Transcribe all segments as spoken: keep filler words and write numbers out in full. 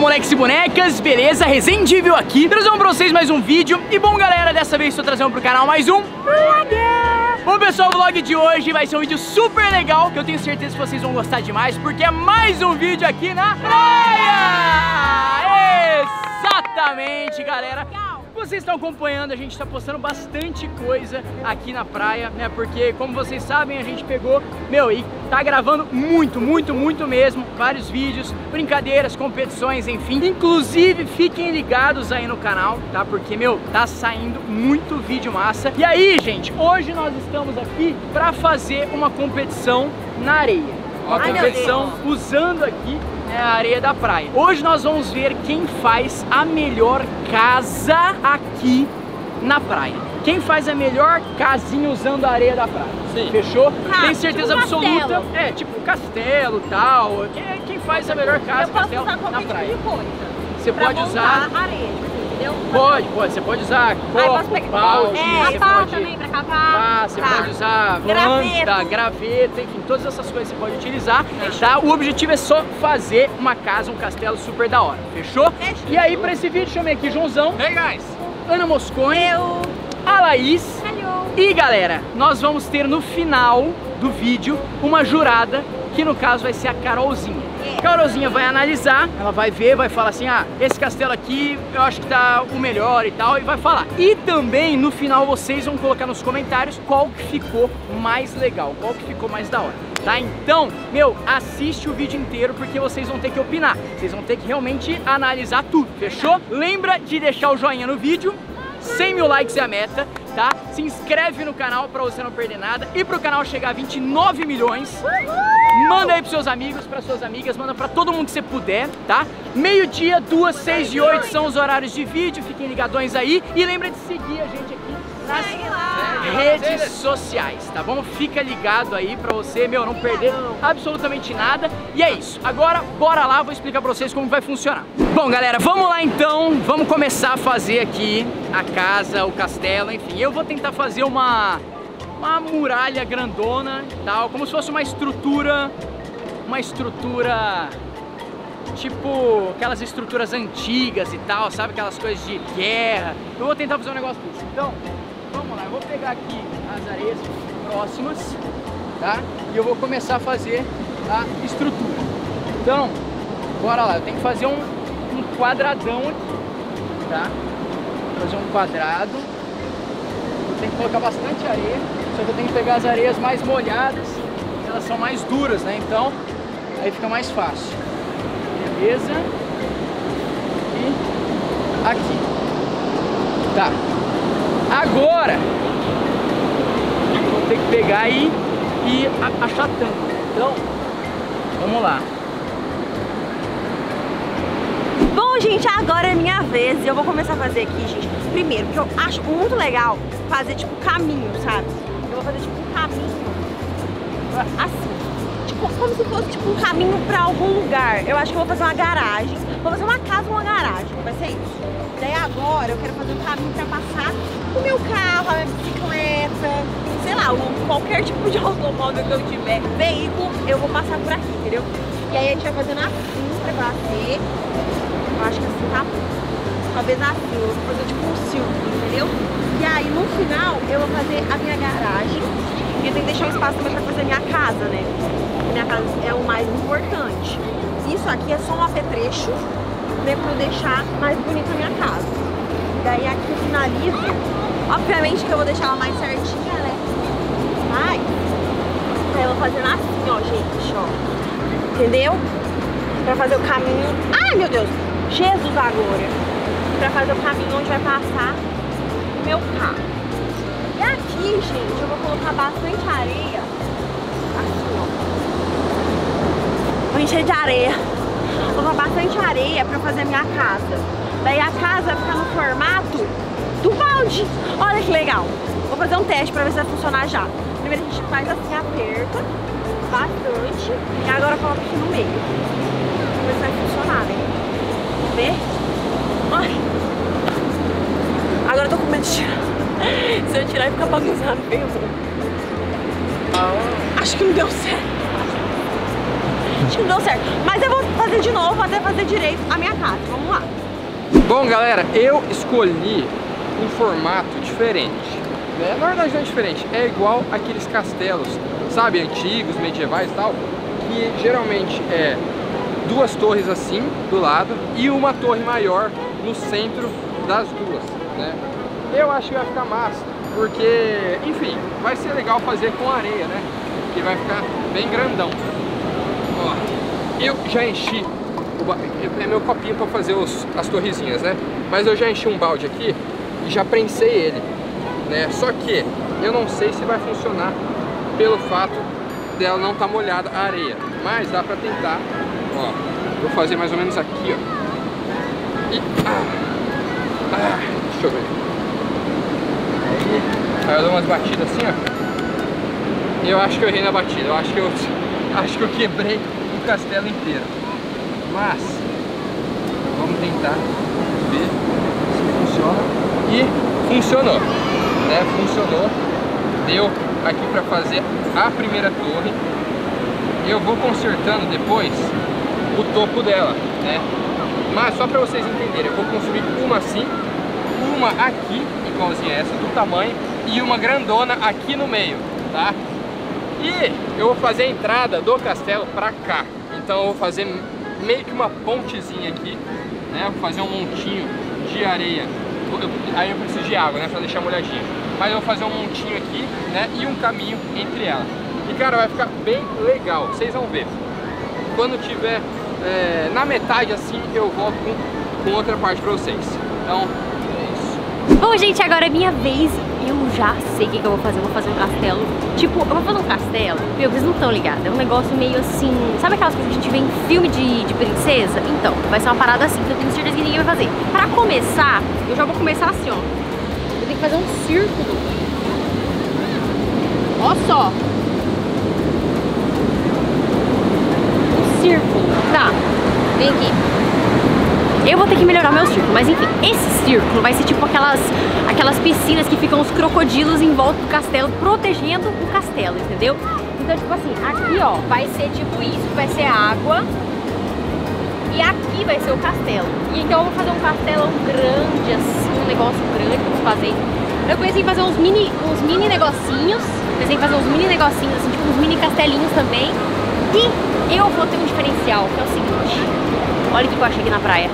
moleques e bonecas, beleza? Resendível aqui, trazendo pra vocês mais um vídeo. E bom galera, dessa vez estou trazendo pro canal mais um vlog. Bom pessoal, o vlog de hoje vai ser um vídeo super legal, que eu tenho certeza que vocês vão gostar demais, porque é mais um vídeo aqui na praia. Exatamente, galera. Vocês estão acompanhando, a gente está postando bastante coisa aqui na praia, né? Porque, como vocês sabem, a gente pegou, meu, e tá gravando muito, muito, muito mesmo. Vários vídeos, brincadeiras, competições, enfim. Inclusive, fiquem ligados aí no canal, tá? Porque, meu, tá saindo muito vídeo massa. E aí, gente, hoje nós estamos aqui pra fazer uma competição na areia. Uma Ai, competição usando aqui é a areia da praia. Hoje nós vamos ver quem faz a melhor casa aqui na praia. Quem faz a melhor casinha usando a areia da praia. Sim. Fechou? Ah, tem certeza tipo absoluta. castelo. É, tipo castelo e tal. Quem, quem faz a melhor casa, eu posso castelo usar na qualquer praia. tipo de coisa. Você pra pode usar areia, entendeu? Pode, pode, você pode usar copo, posso pegar- balde, É, você pá pode... também pra cavar. Ah, você Tá. pode usar Graveto. planta, graveto, enfim, todas essas coisas você pode utilizar, tá? O objetivo é só fazer uma casa, um castelo super da hora, fechou? Fechou. E aí, pra esse vídeo, chamei aqui Joãozão, Hey guys! Ana Moscone, Eu... a Laís. Hello. E galera, nós vamos ter no final do vídeo uma jurada, que no caso vai ser a Carolzinha. É. Carolzinha vai analisar, ela vai ver, vai falar assim, ah, esse castelo aqui eu acho que tá o melhor e tal, e vai falar. E também no final vocês vão colocar nos comentários qual que ficou mais legal, qual que ficou mais da hora, tá? Então, meu, assiste o vídeo inteiro porque vocês vão ter que opinar, vocês vão ter que realmente analisar tudo, fechou? Lembra de deixar o joinha no vídeo, cem mil likes é a meta, tá? Se inscreve no canal pra você não perder nada e pro canal chegar a vinte e nove milhões. Manda aí pros seus amigos, pras suas amigas, manda pra todo mundo que você puder, tá? Meio-dia, duas, seis e oito são os horários de vídeo, fiquem ligadões aí. E lembra de seguir a gente aqui nas Segue lá. redes sociais, tá bom? Fica ligado aí pra você, meu, não perder absolutamente nada. E é isso, agora bora lá, vou explicar pra vocês como vai funcionar. Bom galera, vamos lá então, vamos começar a fazer aqui a casa, o castelo, enfim. Eu vou tentar fazer uma... uma muralha grandona e tal, como se fosse uma estrutura, uma estrutura, tipo aquelas estruturas antigas e tal, sabe, aquelas coisas de guerra. Eu vou tentar fazer um negócio desse. Então, vamos lá, eu vou pegar aqui as areias próximas, tá? E eu vou começar a fazer a estrutura. Então, bora lá, eu tenho que fazer um, um quadradão aqui, tá? Vou fazer um quadrado. Tem que colocar bastante areia, só que eu tenho que pegar as areias mais molhadas, elas são mais duras, né? Então, aí fica mais fácil. Beleza? E aqui. Tá. Agora, vou ter que pegar e ir achatando. Então, vamos lá. Bom, gente, agora é minha vez e eu vou começar a fazer aqui, gente. Primeiro, porque eu acho muito legal fazer, tipo, caminho, sabe? Eu vou fazer, tipo, um caminho assim. Tipo, como se fosse, tipo, um caminho pra algum lugar. Eu acho que eu vou fazer uma garagem. Vou fazer uma casa ou uma garagem, vai ser isso. Daí agora eu quero fazer um caminho pra passar o meu carro, a minha bicicleta, sei lá, qualquer tipo de automóvel que eu tiver, veículo, eu vou passar por aqui, entendeu? E aí a gente vai fazendo assim pra bater. Eu acho que assim tá bom. Talvez assim, eu vou fazer tipo um círculo, entendeu? E aí no final eu vou fazer a minha garagem. E eu tenho que deixar um espaço também pra fazer a minha casa, né? Porque minha casa é o mais importante. Isso aqui é só um apetrecho, né? Pra eu deixar mais bonita a minha casa. E daí aqui eu finalizo. Obviamente que eu vou deixar ela mais certinha, né? Mas aí eu vou fazendo assim, ó, gente, ó. Entendeu? Pra fazer o caminho. Ai, meu Deus! Jesus agora! Pra fazer o caminho onde vai passar o meu carro. E aqui, gente, eu vou colocar bastante areia. Assim, ó. Vou encher de areia. Vou colocar bastante areia pra fazer a minha casa. Daí a casa vai ficar no formato do balde. Olha que legal. Vou fazer um teste pra ver se vai funcionar já. Primeiro a gente faz assim, aperta bastante. E agora coloca aqui no meio. Vamos ver se vai funcionar, né? Vamos ver? Ai. Agora eu tô com medo de tirar. Se eu tirar e ficar bagunçado, feio. Acho que não deu certo. Acho que não deu certo. Mas eu vou fazer fazer de novo até fazer direito a minha casa. Vamos lá. Bom, galera, eu escolhi um formato diferente. É, na verdade não é diferente, é igual aqueles castelos, sabe, antigos, medievais e tal, que geralmente é duas torres assim, do lado, e uma torre maior no centro das duas, né? Eu acho que vai ficar massa, porque, enfim, vai ser legal fazer com areia, né? Que vai ficar bem grandão. Ó, eu já enchi, o, é meu copinho para fazer os, as torrezinhas, né? Mas eu já enchi um balde aqui e já prensei ele, né? Só que eu não sei se vai funcionar pelo fato dela não estar molhada a areia, mas dá pra tentar. Ó, vou fazer mais ou menos aqui, ó. E ah, ah, deixa eu ver. Aí, aí eu dou umas batidas assim, ó. Eu acho que eu errei na batida. Eu acho que eu acho que eu quebrei o castelo inteiro. Mas vamos tentar ver se funciona. E funcionou, né? Funcionou. Deu aqui para fazer a primeira torre. Eu vou consertando depois o topo dela, né? Mas só para vocês entenderem, eu vou construir uma assim, uma aqui, igualzinha essa, do tamanho, e uma grandona aqui no meio, tá? E eu vou fazer a entrada do castelo para cá. Então eu vou fazer meio que uma pontezinha aqui, né? Vou fazer um montinho de areia. Eu, aí eu preciso de água, né? Pra deixar molhadinha. Mas eu vou fazer um montinho aqui, né? E um caminho entre elas. E cara, vai ficar bem legal. Vocês vão ver. Quando tiver é, na metade assim, eu volto com, com outra parte pra vocês. Então, é isso. Bom, gente, agora é minha vez. Eu já sei o que, que eu vou fazer. Eu vou fazer um castelo. Tipo, eu vou fazer um castelo. Meu, vocês não estão ligados. É um negócio meio assim. Sabe aquelas coisas que a gente vê em filme de, de princesa? Então, vai ser uma parada assim, que eu tenho certeza que ninguém vai fazer. Pra começar, eu já vou começar assim, ó. Eu tenho que fazer um círculo. Ó só. Um círculo. Tá. Vem aqui. Eu vou ter que melhorar meu círculo, mas enfim, esse círculo vai ser tipo aquelas, aquelas piscinas que ficam os crocodilos em volta do castelo, protegendo o castelo, entendeu? Então, tipo assim, aqui ó, vai ser tipo isso, vai ser água, e aqui vai ser o castelo. E então eu vou fazer um castelão grande, assim, um negócio grande que eu vou fazer. Eu pensei em fazer uns mini, uns mini negocinhos, pensei em fazer uns mini negocinhos, assim, tipo uns mini castelinhos também. E eu vou ter um diferencial, que é o seguinte, olha o que eu achei aqui na praia.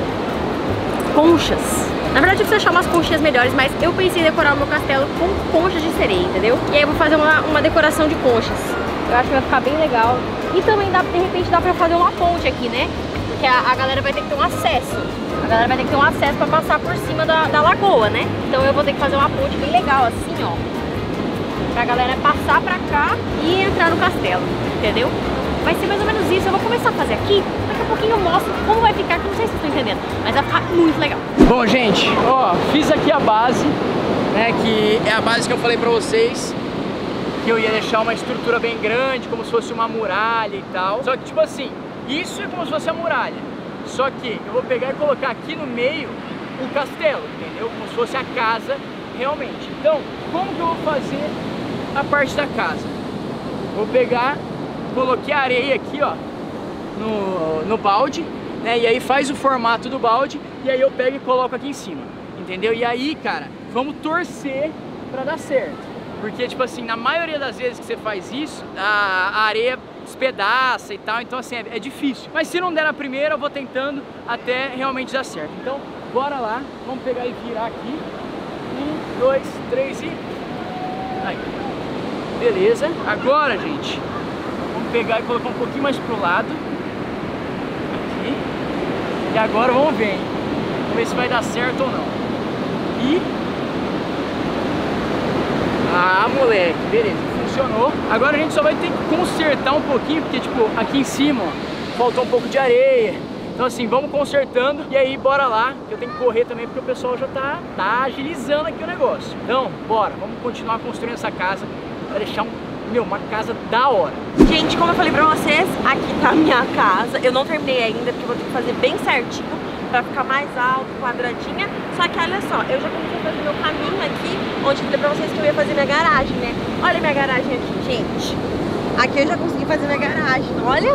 Conchas. Na verdade eu preciso achar umas conchinhas melhores, mas eu pensei em decorar o meu castelo com conchas de sereia, entendeu? E aí eu vou fazer uma, uma decoração de conchas. Eu acho que vai ficar bem legal. E também dá, de repente dá pra fazer uma ponte aqui, né? Porque a, a galera vai ter que ter um acesso. A galera vai ter que ter um acesso pra passar por cima da, da lagoa, né? Então eu vou ter que fazer uma ponte bem legal, assim, ó. Pra galera passar pra cá e entrar no castelo, entendeu? Vai ser mais ou menos isso. Eu vou começar a fazer aqui. Daqui a pouquinho eu mostro como vai ficar, que não sei se vocês estão entendendo, mas vai ficar muito legal. Bom, gente, ó, fiz aqui a base, né, que é a base que eu falei pra vocês, que eu ia deixar uma estrutura bem grande, como se fosse uma muralha e tal. Só que, tipo assim, isso é como se fosse a muralha. Só que eu vou pegar e colocar aqui no meio o castelo, entendeu? Como se fosse a casa realmente. Então, como que eu vou fazer a parte da casa? Vou pegar, coloquei a areia aqui, ó, no, no balde, né? E aí faz o formato do balde e aí eu pego e coloco aqui em cima, entendeu? E aí, cara, vamos torcer pra dar certo. Porque, tipo assim, na maioria das vezes que você faz isso, a, a areia despedaça e tal, então assim, é, é difícil. Mas se não der na primeira, eu vou tentando até realmente dar certo. Então, bora lá, vamos pegar e virar aqui. Um, dois, três e... Aí. Beleza. Agora, gente, vamos pegar e colocar um pouquinho mais pro lado. Aqui. E agora vamos ver, hein? Vamos ver se vai dar certo ou não. E... Ah, moleque, beleza, funcionou. Agora a gente só vai ter que consertar um pouquinho, porque tipo, aqui em cima, ó, faltou um pouco de areia. Então assim, vamos consertando e aí bora lá, que eu tenho que correr também porque o pessoal já tá, tá agilizando aqui o negócio. Então, bora, vamos continuar construindo essa casa pra deixar um, meu, uma casa da hora. Gente, como eu falei pra vocês, aqui tá a minha casa. Eu não terminei ainda, porque eu vou ter que fazer bem certinho pra ficar mais alto, quadradinha. Só que olha só, eu já comecei a fazer meu caminho aqui, onde eu falei pra vocês que eu ia fazer minha garagem, né? Olha minha garagem aqui, gente. Aqui eu já consegui fazer minha garagem, olha.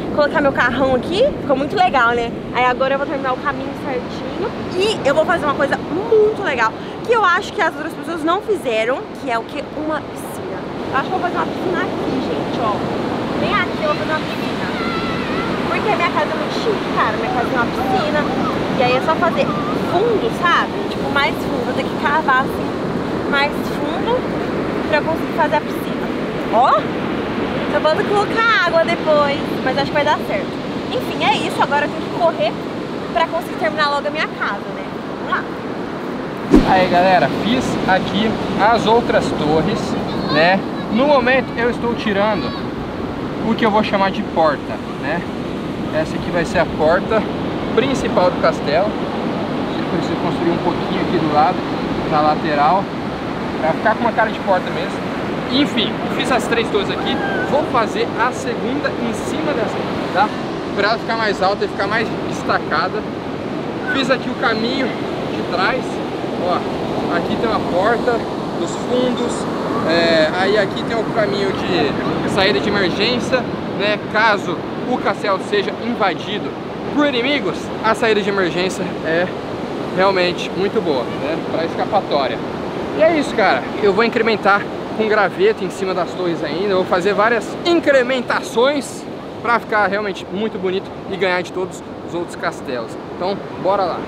colocar meu carrão aqui, ficou muito legal, né? Aí agora eu vou terminar o caminho certinho e eu vou fazer uma coisa muito legal, que eu acho que as outras pessoas não fizeram, que é o que? Uma piscina. Eu acho que eu vou fazer uma piscina aqui, gente, ó. Bem aqui eu vou fazer uma piscina. Porque a minha casa é muito chique, cara. Minha casa tem uma piscina. E aí é só fazer fundo, sabe? Tipo, mais fundo. Vou ter que cavar assim, mais fundo, pra eu conseguir fazer a piscina. Ó! Só vou colocar água depois, mas acho que vai dar certo. Enfim, é isso. Agora eu tenho que correr pra conseguir terminar logo a minha casa, né? Vamos lá. Aí, galera, fiz aqui as outras torres, né? No momento eu estou tirando o que eu vou chamar de porta, né? Essa aqui vai ser a porta principal do castelo. Você precisa construir um pouquinho aqui do lado, na lateral, pra ficar com uma cara de porta mesmo. Enfim, fiz as três torres aqui. Vou fazer a segunda em cima dessa aqui, tá? Pra ela ficar mais alta e ficar mais destacada. Fiz aqui o caminho de trás. Ó, aqui tem uma porta dos fundos. É, aí aqui tem o caminho de saída de emergência, né? Caso o castelo seja invadido por inimigos, a saída de emergência é realmente muito boa, né? Para escapatória. E é isso, cara. Eu vou incrementar com graveto em cima das torres ainda. Eu vou fazer várias incrementações para ficar realmente muito bonito e ganhar de todos os outros castelos. Então, bora lá.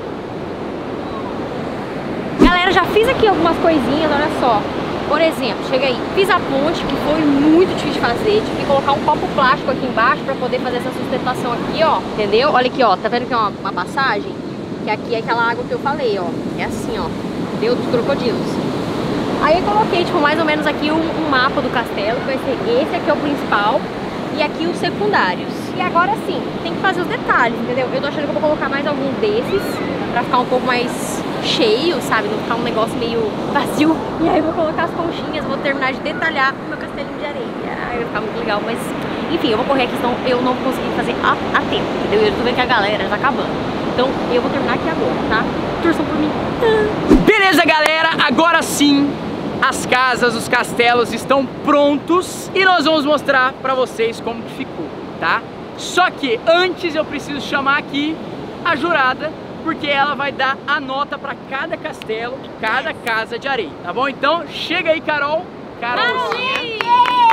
Galera, já fiz aqui algumas coisinhas, olha só. Por exemplo, chega aí, fiz a ponte, que foi muito difícil de fazer. Tive que colocar um copo plástico aqui embaixo pra poder fazer essa sustentação aqui, ó. Entendeu? Olha aqui, ó. Tá vendo que é uma, uma passagem? Que aqui é aquela água que eu falei, ó. É assim, ó. Deu dos crocodilos. Aí eu coloquei, tipo, mais ou menos aqui um, um mapa do castelo, que vai ser esse aqui é o principal e aqui os secundários. E agora sim, tem que fazer os detalhes, entendeu? Eu tô achando que eu vou colocar mais alguns desses pra ficar um pouco mais cheio, sabe? Não ficar um negócio meio vazio. E aí eu vou colocar as conchinhas, vou terminar de detalhar o meu castelinho de areia. Ai, vai ficar muito legal, mas enfim, eu vou correr aqui, senão eu não vou conseguir fazer a, a tempo, entendeu? Eu tô vendo que a galera já tá acabando. Então eu vou terminar aqui agora, tá? Torçam por mim. Beleza, galera, agora sim as casas, os castelos estão prontos e nós vamos mostrar pra vocês como que ficou, tá? Só que antes eu preciso chamar aqui a jurada, porque ela vai dar a nota pra cada castelo, cada casa de areia, tá bom? Então chega aí, Carol. Carolzinha.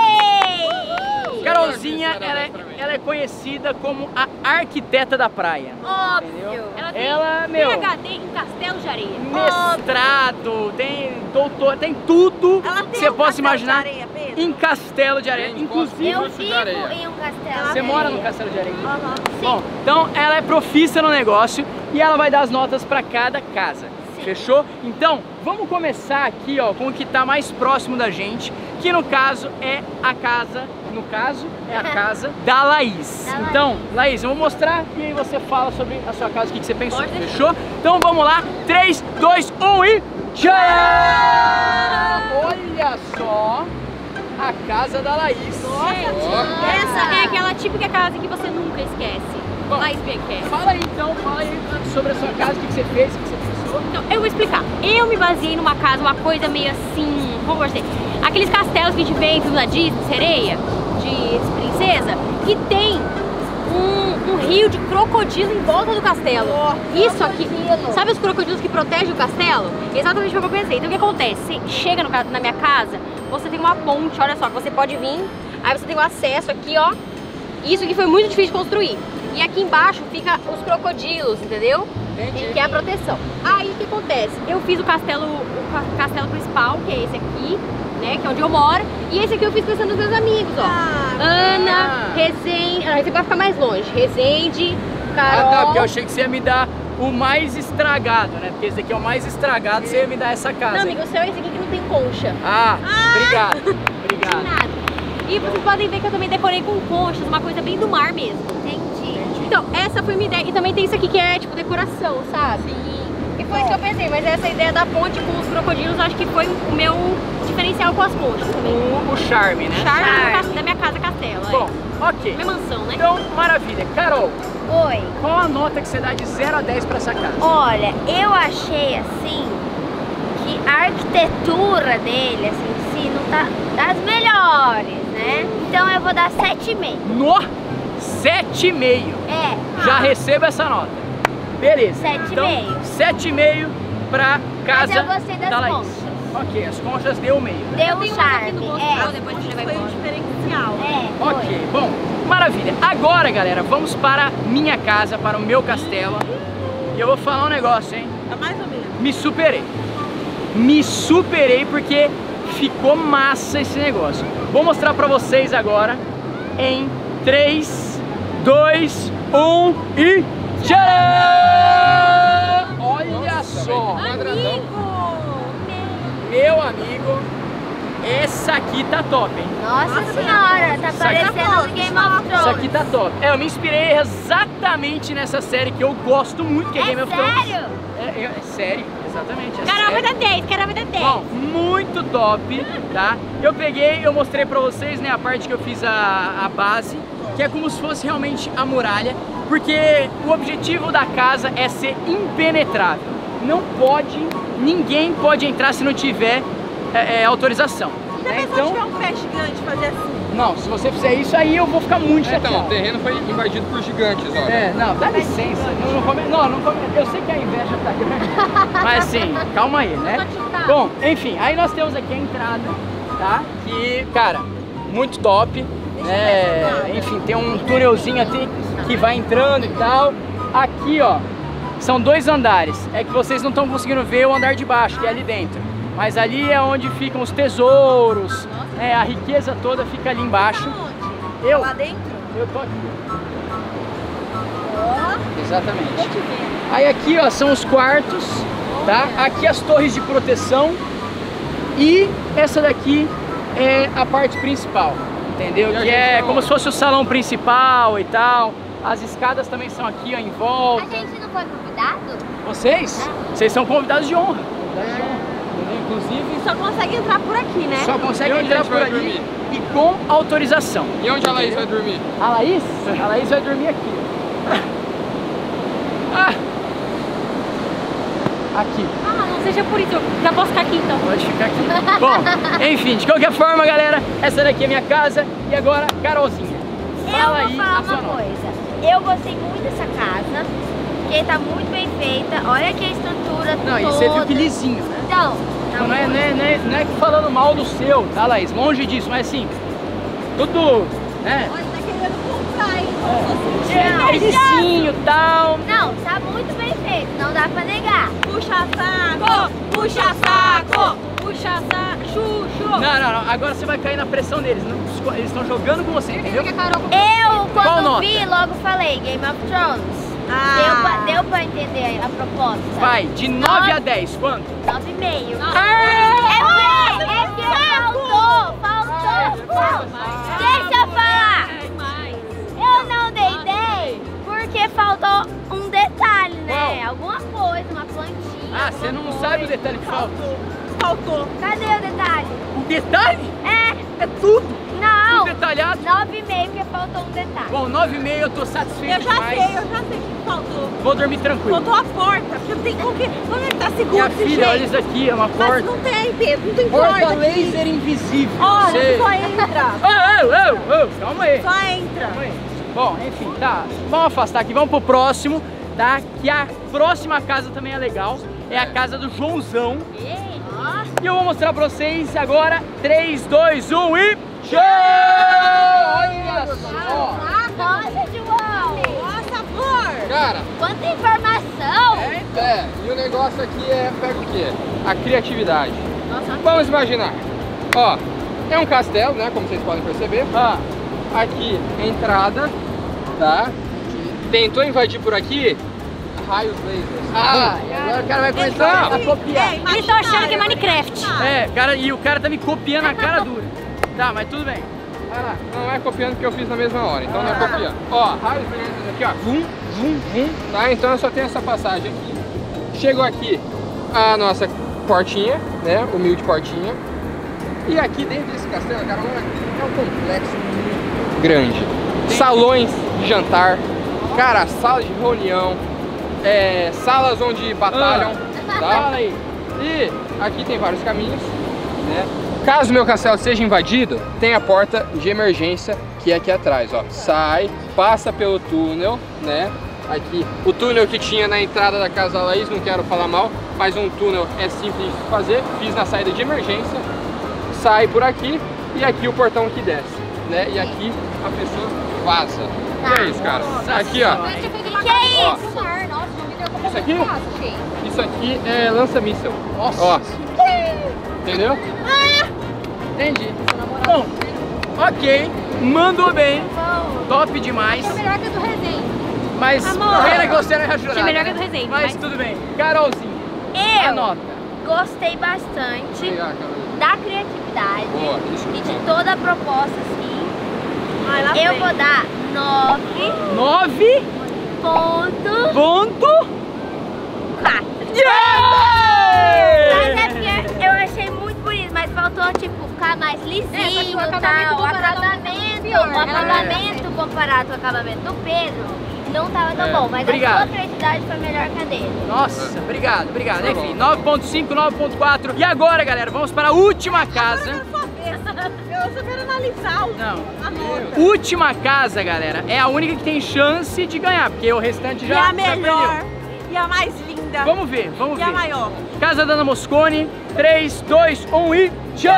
Carolzinha, ela é, ela é conhecida como a arquiteta da praia. Óbvio. Ela tem Ela, meu, P H D em castelo de areia. mestrado, tem doutor, tem tudo Ela que tem você um possa castelo imaginar de areia, Pedro? em castelo de areia. Tem, Inclusive, Eu Eu de vivo areia. em um castelo. você de mora areia. no castelo de areia. Aham. Bom, então ela é profissa no negócio e ela vai dar as notas para cada casa. Sim. Fechou? Então, vamos começar aqui, ó, com o que tá mais próximo da gente, que no caso é a casa, no caso, é a casa da Laís. Da Laís. Então, Laís, eu vou mostrar e aí você fala sobre a sua casa, o que, que você pensou. Pode deixar. Fechou? Então vamos lá, três, dois, um e tchau! Olha só a casa da Laís. Essa é aquela típica casa que você nunca esquece. Bom, Laís Becker. Fala aí então, fala aí sobre a sua casa, o que, que você fez, o que você pensou. Então, eu vou explicar. Eu me baseei numa casa, uma coisa meio assim, como eu dizer, aqueles castelos que a gente vê em filme da Disney, sereia, de princesa, que tem um, um rio de crocodilo em volta do castelo. Isso aqui, sabe os crocodilos que protegem o castelo? Exatamente o que eu pensei. Então o que acontece? Você chega no, na minha casa, você tem uma ponte, olha só, que você pode vir, aí você tem o acesso aqui, ó. Isso aqui foi muito difícil de construir. E aqui embaixo fica os crocodilos, entendeu? Entendi. Que é a proteção. Aí o que acontece? Eu fiz o castelo, o ca- castelo principal, que é esse aqui, né? Que é onde eu moro. E esse aqui eu fiz pensando nos meus amigos, ó. Ah, Ana, Resende. Ah, esse vai ficar mais longe. Resende, Carol. Ah, tá, porque eu achei que você ia me dar o mais estragado, né? Porque esse aqui é o mais estragado, você ia me dar essa casa. Não, hein? amigo, o seu é esse aqui que não tem concha. Ah, obrigado, De obrigado. nada. E vocês podem ver que eu também decorei com conchas, uma coisa bem do mar mesmo. Entendi. Então, essa foi minha ideia. E também tem isso aqui que é tipo decoração, sabe? E foi isso que eu pensei, mas essa ideia da ponte com os crocodilos, eu acho que foi o meu diferencial com as conchas também. O, o charme, né? Charme Charme. do cas- da minha casa castelo. é. Bom, ok. Minha mansão, né? Então, maravilha. Carol, Oi. qual a nota que você dá de zero a dez pra essa casa? Olha, eu achei assim que a arquitetura dele, assim, em si, não tá das melhores, né? Então eu vou dar sete e meio. No sete e meio. É. Já Ah, recebo essa nota. Beleza. Sete e então, meio. sete e meio pra casa Mas eu gostei das da Laís. conchas. Ok, as conchas deu meio. Deu Eu um tenho umas aqui no charme. bolso, É. depois a gente vai Foi um embora. diferencial. É. foi. Ok, bom, maravilha. Agora, galera, vamos para minha casa, para o meu castelo. E eu vou falar um negócio, hein? Tá mais ou menos. Me superei. Me superei porque ficou massa esse negócio. Vou mostrar pra vocês agora em três, dois, um e tcharam! Olha só, meu amigo, essa aqui tá top, hein? Nossa senhora, tá Isso aqui- parecendo um Game of Thrones. Isso aqui tá top. É, eu me inspirei exatamente nessa série que eu gosto muito, que é, É Game of Thrones. sério? É, é, é sério, exatamente. É Caramba, sério. dá dez, caramba, dá dez. Bom, muito top, tá? Eu peguei, eu mostrei pra vocês, né, a parte que eu fiz a, a base, que é como se fosse realmente a muralha, porque o objetivo da casa é ser impenetrável. Não pode, ninguém pode entrar se não tiver é, é, autorização. Se a né? pessoa tiver Então, um pé gigante, fazer assim. não, se você fizer isso aí eu vou ficar muito É, então, o chateado. terreno foi invadido por gigantes, olha. É, não, dá licença. Não, não, come, não, não come, eu sei que a inveja tá grande, mas assim, calma aí, né? Bom, enfim, aí nós temos aqui a entrada, tá? Que, cara, muito top, né? Enfim, tem um túnelzinho aqui que vai entrando e tal. Aqui, ó, são dois andares. É que vocês não estão conseguindo ver o andar de baixo, que é ali dentro. Mas ali é onde ficam os tesouros, né? A riqueza toda fica ali embaixo. Eu, Lá dentro? eu tô aqui. Exatamente. Aí aqui, ó, são os quartos, tá? Aqui as torres de proteção e essa daqui é a parte principal, entendeu? E a Que gente é vai como onde? se fosse o salão principal e tal. As escadas também são aqui, ó, em A volta. gente não foi convidado? Vocês? Vocês são convidados de honra. Convidados de honra, entendeu? Inclusive, Só consegue entrar por aqui, né? só consegue E onde a entrar gente por vai ali dormir? e com autorização. E onde a Laís vai dormir? A Laís? A Laís vai dormir aqui, ó. Ah! Aqui. Ah, não seja por isso, eu já posso ficar aqui então. Pode ficar aqui. Bom, enfim, de qualquer forma, galera, essa daqui é minha casa. E agora, Carolzinha, fala eu aí vou falar a sua uma nota. coisa. Eu gostei muito dessa casa, porque tá muito bem feita. Olha aqui a estrutura Não, toda. e você viu que lisinho, né? Então, tá Então, não, é, muito- não, é, não, é, não é que falando mal do seu, tá, Laís? Longe disso, mas assim, tudo, né? Olha, tá querendo comprar, hein? É, lisinho e tal. Não, tá muito bem feito, não dá pra negar. Puxa saco! Puxa saco! Puxa saco! Chuchu! Não, não, não. Agora você vai cair na pressão deles. não- Eles estão jogando com você, entendeu? Eu, Qual quando nota? vi, logo falei Game of Thrones. Ah. Deu, pra, deu pra entender a proposta. Vai, de nove a dez, quanto? nove e meio. Ah! É porque, é porque faltou, faltou. Deixa eu falar. Eu não dei dez porque faltou um detalhe, né? Qual? Alguma coisa, uma plantinha. Ah, você não alguma sabe o coisa. detalhe que falta. Faltou. Cadê o detalhe? O detalhe É, é tudo. não. Tudo detalhado. nove e meio porque faltou um detalhe. Bom, nove e meio eu tô satisfeito Eu já demais. sei, eu já sei o que faltou. Vou dormir tranquilo. Faltou a porta, porque não tem como que. Como é que tá seguro Minha desse filha, olha jeito? isso aqui, é uma Mas porta. não tem, Pedro, não tem Porta porta aqui. laser invisível. Olha, Sei. só entra. Ô, ô, ô, ô, calma aí. Só entra. Calma aí. Bom, enfim, tá. Vamos afastar aqui, vamos pro próximo, tá? Que a próxima casa também é legal. É a casa do Joãozão. E eu vou mostrar pra vocês agora. três, dois, um e... Show! Olha só! Nossa, João! Nossa, amor. Cara, Quanta informação! é, e o negócio aqui é, pega o quê? A criatividade. Nossa, Vamos imaginar. Ó, é um castelo, né, como vocês podem perceber. Ah, Aqui, entrada, tá? Tentou invadir por aqui, raios lasers. ah, e agora o cara vai começar a copiar. É, Eles estão achando que é Minecraft. É, cara, e o cara tá me copiando a cara dura. Tá, mas tudo bem. Vai lá. Não é copiando que eu fiz na mesma hora, então não é copiando. Ó, raios lasers aqui, ó. Vum, vum, vum. Tá? Então eu só tenho essa passagem aqui. Chegou aqui a nossa portinha, né? Humilde portinha. E aqui dentro desse castelo, cara, é um complexo muito grande. Salões de jantar, cara, salas de reunião, é, salas onde batalham, tá? Fala aí. E aqui tem vários caminhos, né? Caso meu castelo seja invadido, tem a porta de emergência que é aqui atrás, ó. Sai, passa pelo túnel, né? Aqui, o túnel que tinha na entrada da casa da Laís, não quero falar mal, mas um túnel é simples de fazer. Fiz na saída de emergência. Sai por aqui e aqui o portão que desce, né? E aqui a pessoa vaza. Que é isso, cara? Aqui, ó. Que é isso? Isso aqui? Isso aqui é lança-míssel. Nossa. Ó. Entendeu? Entendi. Bom, ok, mandou bem, top demais. É melhor que a do Resende. Mas Amor. pena que você não é jurado. É melhor que a do Resende. Mas, Mas tudo bem. Carolzinho, Eu anota. gostei bastante Obrigado, Carolina. da criatividade Boa, isso e de mesmo. toda a proposta, assim. Ai, lá Eu vem. vou dar nove Nove ponto ponto. quatro. Yeah! Mas é porque eu achei muito bonito, mas faltou, tipo, ficar mais lisinho, o acabamento tal. O comparado ao acabamento, pior, o né? acabamento comparado com o acabamento do Pedro não tava tão É. bom, mas Obrigado. a sua criatividade foi melhor que a dele. Nossa, obrigado, obrigado. Tá Enfim, bom. nove ponto cinco, nove ponto quatro. E agora, galera, vamos para a última casa. Eu só quero analisar o... Não. a nota. Última casa, galera, é a única que tem chance de ganhar, porque o restante E já, a já melhor. perdeu. E a mais linda. Vamos ver, vamos E a ver. maior. Casa da Ana Moscone, três, dois, um e tchau!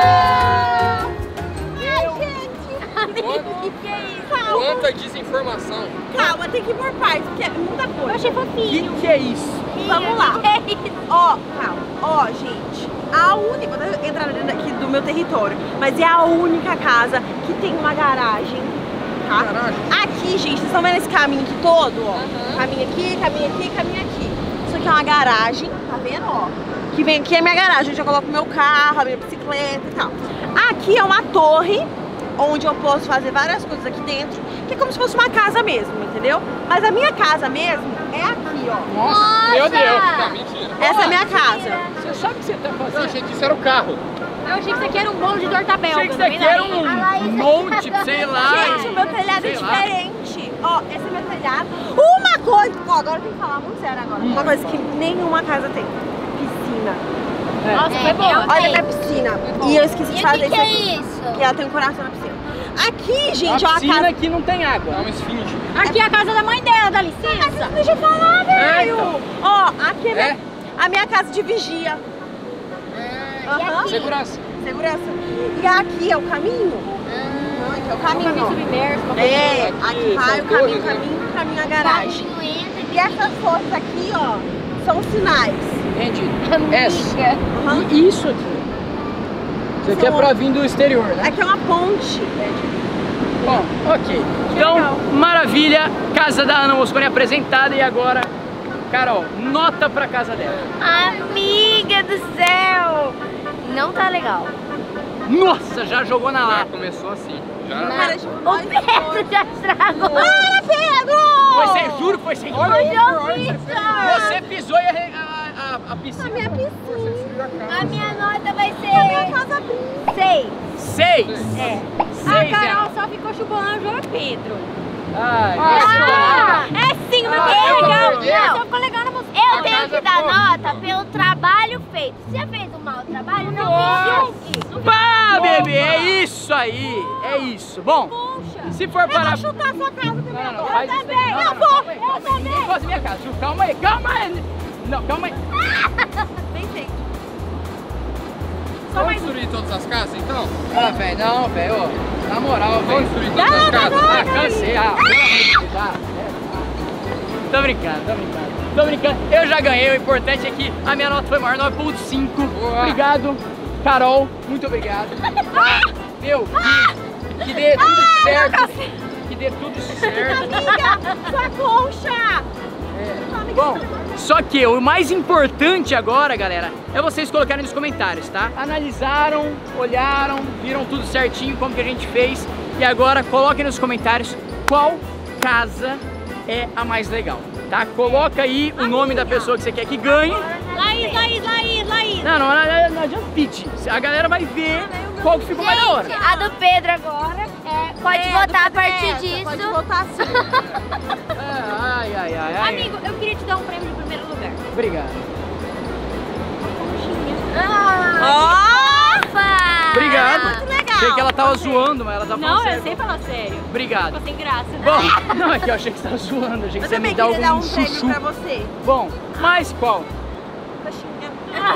Ai, gente. Quanto- Que é isso? Calma, Quanta desinformação. calma, tem que ir por partes, porque é muita coisa. eu achei O fofinho. que, que é isso? Vamos lá. Que é isso? Ó, calma. Ó, gente, a única... Vou entrar dentro aqui do meu território, mas é a única casa que tem uma garagem, tá? Garagem? Aqui, gente, vocês estão vendo esse caminho aqui todo, ó? Caminho aqui, caminho aqui, caminho aqui. Isso aqui é uma garagem, tá vendo, ó? Que vem aqui é minha garagem, onde eu coloco meu carro, a minha bicicleta e tal. Aqui é uma torre, onde eu posso fazer várias coisas aqui dentro, que é como se fosse uma casa mesmo, entendeu? Mas a minha casa mesmo é aqui, ó. Nossa, Meu Deus. Não, mentira. Essa é a minha casa. você sabe o que você tá Eu fazendo? achei que isso era o carro. Eu achei que isso aqui era um bolo de torta belga. Achei que isso aqui era um monte, sei lá. Gente, o meu telhado é sei lá. diferente. Ó, esse é meu telhado. Uma coisa... Ó, agora tem que falar muito sério agora. Uma coisa que nenhuma casa tem. Piscina. Nossa, É, foi boa. eu- Olha a minha piscina. E eu esqueci E de o fazer que, que isso é aqui. isso? Que ela tem um coração na piscina. Aqui, gente, A ó, a piscina casa... aqui não tem água. É uma esfinge. Aqui é a casa da mãe dela, dá licença. Deixa eu falar, velho. então. Ó, aqui é, minha- É? a minha casa de vigia. E Aham. aqui? Segurança. Segurança. E aqui é o caminho. Ah, Aqui é o Caminho caminho, ó. submerso, uma coisa É, Aqui aqui vai são o caminho, torres, né? caminho, caminho, a garagem. caminho entra E essas fotos aqui, ó, são sinais. Entendi. Amiga. Essa. Aham. E isso aqui? Isso aqui é pra vir do exterior, né? Aqui é uma ponte. Bom, ok. Então, legal. maravilha. Casa da Ana Moscone apresentada. E agora, Carol, nota pra casa dela. Amiga do céu! Não tá legal. Nossa, já jogou na Já lata. começou assim. Já. Cara, tipo, O nós Pedro dois. já estragou. Para, Pedro! Foi sem, juro que foi sem. Olha aí, João olha aí. Vitor! Você pisou e a, a, a, a piscina. A minha piscina. A minha nota vai A minha ser casa abriu. seis. Seis. É. A Seis, Carol é. só ficou chupando o João Pedro. Ai, Ah, é sim, mas Ah, ficou eu tô legal. perdendo. Não, só ficou legal na música. Eu A tenho casa que dar ficou- nota pelo trabalho feito. Se você fez um mau trabalho, não me julgue. Pá, bebê, é isso aí. É isso. Bom, se for para... Eu vou chutar a sua casa também. Não, não, não, Eu faz isso também. daí. Não, Eu não, vou. calma aí, Eu calma aí. também. Ninguém gosta da minha casa. Ju, calma aí, calma aí. Não, calma aí. Bem feito. Vamos destruir todas as casas, então? Ah, velho, não, velho. ó, Na moral, Vamos velho. destruir todas as casas? Ah, cansei. Ah, pelo amor de Deus, ah, é, Tô brincando, tô brincando. Tô brincando. Eu já ganhei. O importante é que a minha nota foi maior, nove ponto cinco. Boa. Obrigado, Carol. Muito obrigado. Meu, que, que dê tudo certo. Que dê tudo certo. Amiga, sua concha. É. Bom, só que o mais importante agora, galera, é vocês colocarem nos comentários, tá? Analisaram, olharam, viram tudo certinho como que a gente fez. E agora coloquem nos comentários qual casa é a mais legal, tá? Coloca aí o nome da pessoa que você quer que ganhe. Laís, Laís, Laís, Laís. Não, não, não, não adianta pedir. A galera vai ver qual que ficou mais da hora. Gente, a do Pedro agora é, pode É, votar a do partir Pedro, disso. Pode votar sim. É, ai, ai, ai, ai. Amigo, eu queria te dar um prêmio de primeiro lugar. Obrigado. Ah, Ó! fofa! Obrigado. Muito legal. Achei que ela tava zoando, mas ela tá falando Não, sério. eu sei falar sério. Obrigado. Ficou sem graça, né? Bom, não, é que eu achei que você tava zoando, achei que Eu você ia me também dar queria algum dar um prêmio chuchu. pra você. Bom, mas qual? Coxinha.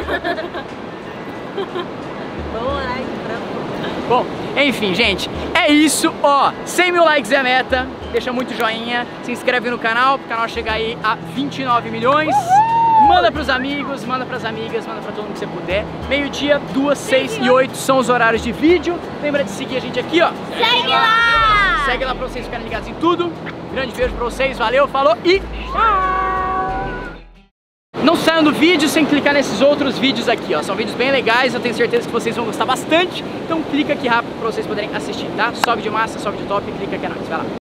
Vamos lá, branco. Bom, enfim, gente, é isso, ó, cem mil likes é a meta, deixa muito joinha, se inscreve no canal, pro canal chegar aí a vinte e nove milhões, Uhul! Manda pros amigos, manda pras amigas, manda pra todo mundo que você puder, meio-dia, duas, seis e oito são os horários de vídeo, lembra de seguir a gente aqui, ó, Segue lá! segue lá pra vocês ficarem ligados em tudo, grande beijo pra vocês, valeu, falou e tchau! Não saiam do vídeo sem clicar nesses outros vídeos aqui, ó. São vídeos bem legais, eu tenho certeza que vocês vão gostar bastante. Então clica aqui rápido pra vocês poderem assistir, tá? Sobe de massa, sobe de top, clica aqui é nóis, vai lá.